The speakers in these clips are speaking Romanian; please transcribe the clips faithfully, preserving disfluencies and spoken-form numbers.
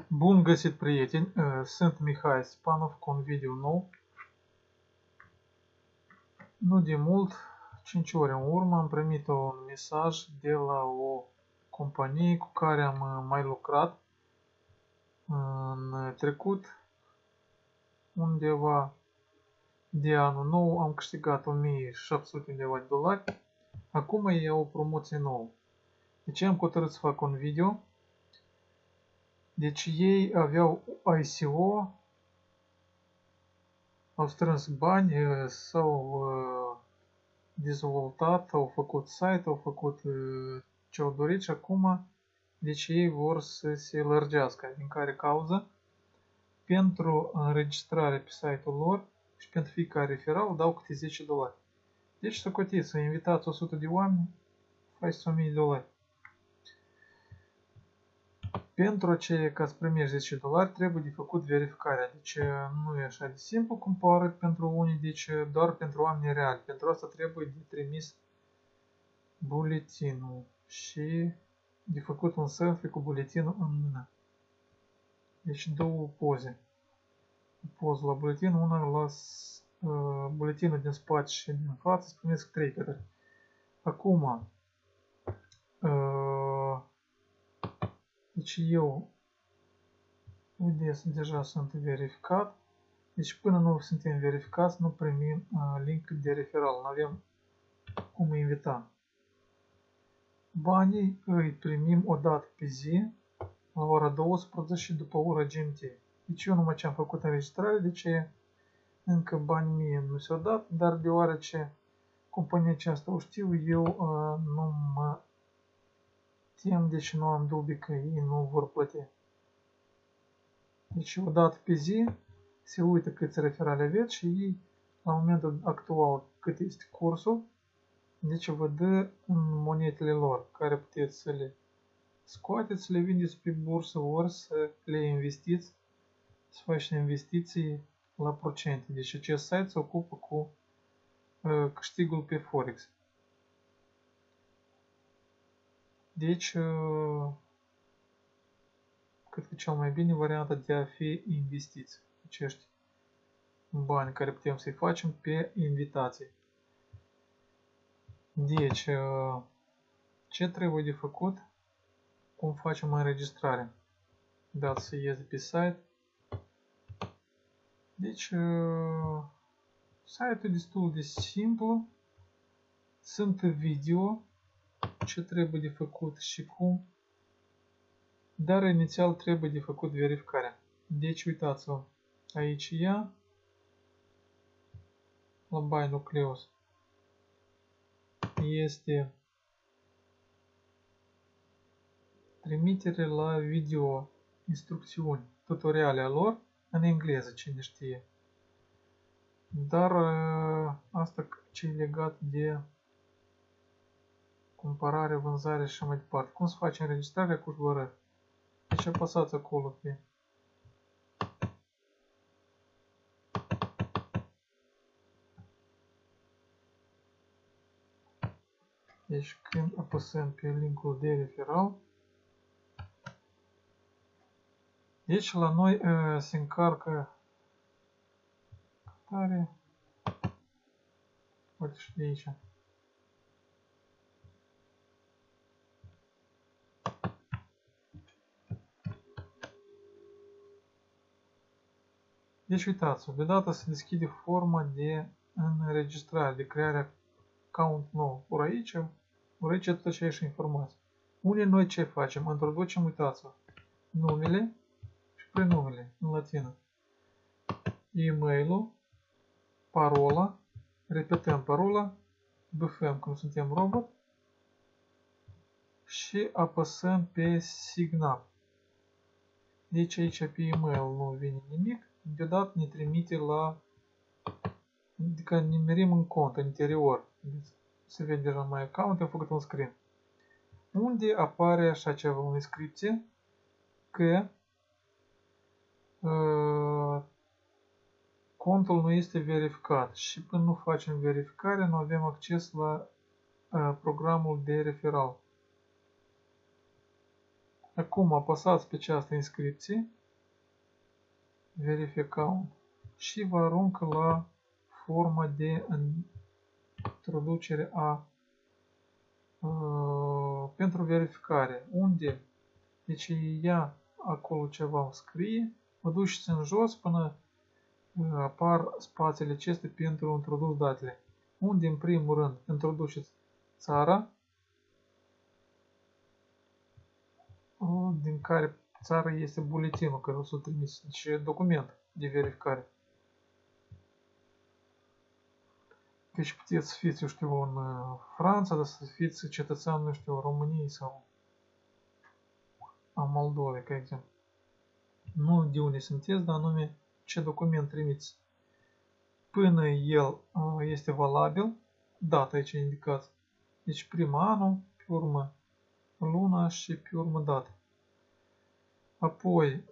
Bun găsit, prieteni! Sunt Mihai Spanov cu un video nou. Nu de mult, cinci ore în urmă, am primit un mesaj de la o companie cu care am mai lucrat în trecut. Undeva de anul nou am câștigat o mie șapte sute de dolari. Acum e o promoție nouă. Deci am hotărât să fac un video. Deci ei aveau I C O, au strâns bani, s-au dezvoltat, au făcut site, au făcut ce au dorit și acum deci ei vor să se lărgească. Din care cauză, pentru înregistrare pe site-ul lor și pentru fiecare referal dau câte zece dolari. Deci să cotiți, să invitați o sută de oameni, faceți o mie de dolari. Pentru aceea, ca să primești zece dolari, trebuie de făcut verificarea. Deci nu e așa de simplu cum pare pentru unii, deci doar pentru oameni reali. Pentru asta trebuie de trimis buletinul și de făcut un selfie cu buletinul în mână. Deci două poze. O poză la buletin, una la uh, buletinul din spate și din față, să primesc trei cătări. Acum, uh, deci eu, vedeți, deja sunt verificat. Deci până nu suntem verificați, nu primim uh, link de referal. Nu avem cum invita. Banii îi primim o dată pe zi, la ora douăsprezece și după ora G M T. Deci eu numai ce am făcut înregistrare, deci încă bani mie nu s-au dat, dar deoarece compania aceasta o știu, eu uh, nu mă tem, deci nu am dubii că ei nu vor plăti. Deci o dată pe zi se uită câți referale aveți și ei, la momentul actual cât este cursul, deci vă dă în monetele lor, care puteți să le scoateți, să le vindeți pe bursă, ori să le investiți, să faceți investiții la procente. Deci acest site se ocupă cu uh, câștigul pe Forex. Deci, uh, cred că cel mai bine varianta de a fi investiți acești bani care putem să-i facem pe invitații. Deci, uh, ce trebuie de făcut? Cum facem înregistrare? Dați să ies de pe site. Deci, uh, site-ul e destul de simplu. Sunt video ce trebuie de făcut și cum. Dar inițial trebuie de făcut verificarea. Deci, uitați-vă. Aici ea. La Buy Nucleus. Este trimitere la video, instrucțiuni, tutoriale a lor în engleză, cine știe. Dar asta ce e legat de cumpărare, vânzare și așa mai departe. Cum să faci înregistrarea cu șborări. Deci apăsați acolo pe Deci când apăsăm pe linkul de referal, deci la noi uh, se încarcă tare. Uite și de aici. Deci uitați-vă, deodată se deschide forma de înregistrare, de crearea account nou. Ori aici, ori aici tot aceeași informație. Unde noi ce facem? Introducem, uitați-vă, numele și prenumele în latină. E-mail-ul, parola, repetăm parola, bifăm cum suntem robot și apăsăm pe Sign-up. Deci aici pe e-mail nu vine nimic, deodată ne trimite la, adică ne merim în cont, în interior. Se vede deja în My Account, am făcut un screen. Unde apare așa ceva, o inscripție, că uh, contul nu este verificat și până nu facem verificare nu avem acces la uh, programul de referal. Acum apăsați pe această inscripție verifica și vă aruncă la forma de introducere a uh, pentru verificare. Unde? Deci ia acolo ceva, scrie, vă duceți în jos până uh, apar spațiile acestea pentru introdus datele. Unde în primul rând introduceți țara, uh, din care țara este buletinul care o să trimis, deci document de verificare. Deci puteți să fiți, eu știu, în Franța, dar să fiți cetățean, nu știu, României sau a Moldovei, ca exemplu. Nu de unde sunteți, dar anume ce document trimiți. Până el este valabil, data aici indicați. Deci prima anul, pe urmă luna și pe urmă data. Apoi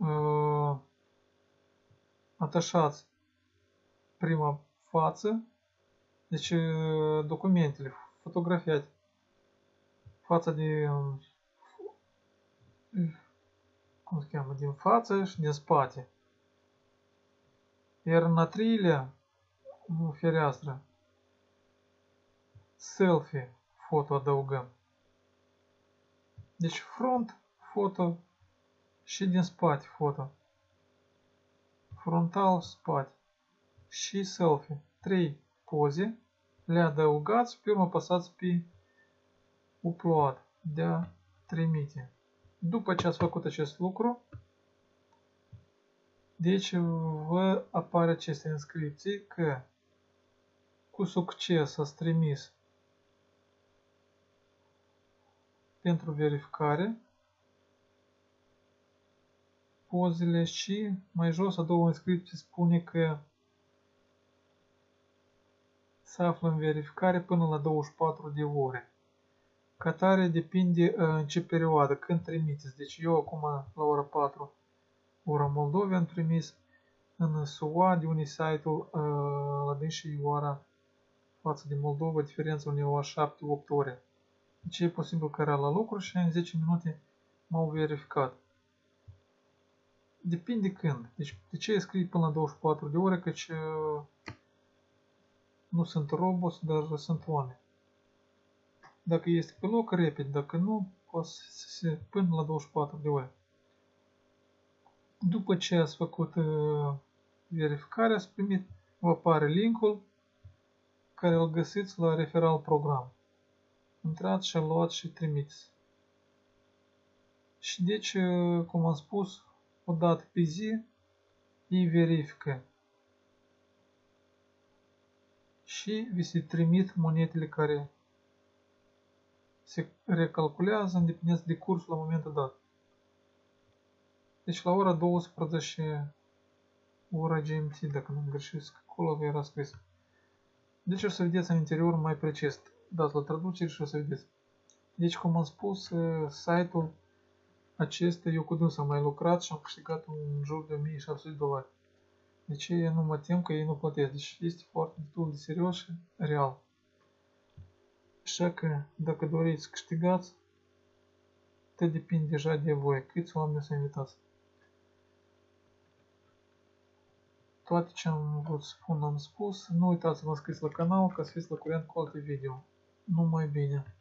atașați prima față. Deci documentele, fotografiați fața de, cum se cheamă, din față și din spate. Iar în a treilea fereastră, selfie foto adăugăm. Deci front foto și din spate foto. Frontal, spate și selfie. Trei poze, le adăugați, pe urmă apăsați pe upload, de a trimite. După ce ați făcut acest lucru, deci vă apare aceste inscripții că cu succes ați trimis pentru verificare pozele și mai jos a doua inscripție spune că se află în verificare până la douăzeci și patru de ore. Ca tare depinde în ce perioadă, când trimiteți. Deci eu acum la ora patru, ora Moldovei, am trimis în S U A, de unde site-ul la dânsii ora față de Moldova, diferența undeva șapte opt ore. Deci e posibil că era la lucru și în zece minute m-au verificat. Depinde când. Deci de ce scrie până la douăzeci și patru de ore, căci nu sunt roboți, dar sunt oameni. Dacă este pe loc, repede. Dacă nu, poate să se până la douăzeci și patru de ore. După ce ați făcut uh, verificarea, ați primit, vă apare linkul care îl găsiți la referal program. Intrați și luați și trimiteți. Și deci, uh, cum am spus, o dată pe zi, ei verifică și vi se trimit monetele care se recalculează în dependență de cursul la momentul dat. Deci la ora douăsprezece, ora G M T, dacă nu-mi greșesc, acolo era scris. Deci o să vedeți în interior mai precis. Dați la traducere și o să vedeți. Deci, cum am spus, site-ul acesta, eu cu dânsul am mai lucrat și am câștigat în jur de o mie șapte sute de dolari. Deci nu mă tem că ei nu plătesc. Deci este foarte destul de serios și real. Așa că, dacă doriți să câștigați, te depinde deja de voi, câți oameni să invitați. Toate ce am vrut să spun am spus. Nu uitați să vă înscrieți la canal ca să fiți la curent cu alte video. Numai bine!